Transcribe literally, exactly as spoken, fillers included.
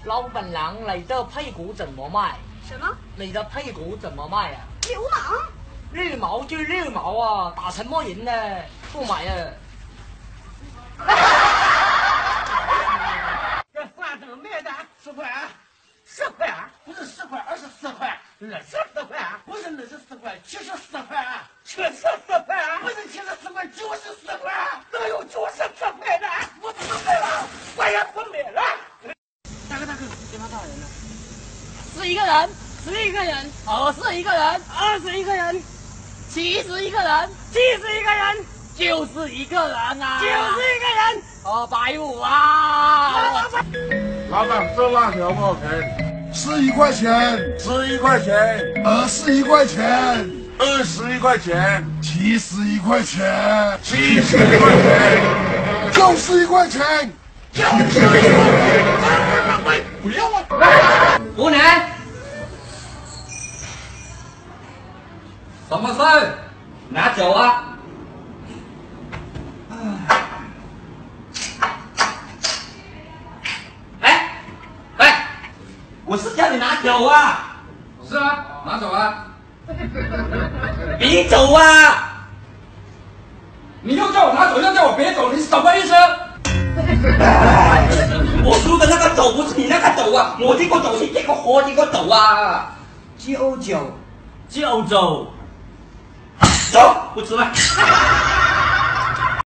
老板娘，你的屁股怎么卖？ 什么？ 你的屁股怎么卖啊？ 流氓！ 绿毛就绿毛啊，打什么人呢？不买啊！ 这饭怎么卖的？十块啊！十块啊！不是十块，而是四块。二十四块啊！不是二十四块，七十四块啊！七十四块啊！不是七十四块，九十四块啊！能有九十四块的？我不买了，我也不买了。大哥大哥，对方多少人呢？ 十一个人，十一个人，二十一个人，二十一个人，七十一个人，七十一个人，九十一个人啊！九十一个人，二百五啊！ 老板，这辣条多少钱？ 十一块钱， 十一块钱， 二十一块钱， 二十一块钱， 七十一块钱， 七十一块钱， 九十一块钱， 九十一块钱，不要啊！ 姑娘，什么事？拿酒啊！哎，哎，我是叫你拿酒啊！ 是啊，拿走啊！ 别走啊！ 你又叫我拿走，又叫我别走，你是什么意思？ 我说的那个走不是你那个走啊！我这个走是这个活这个走啊！ 九九， 就走，走，不吃了。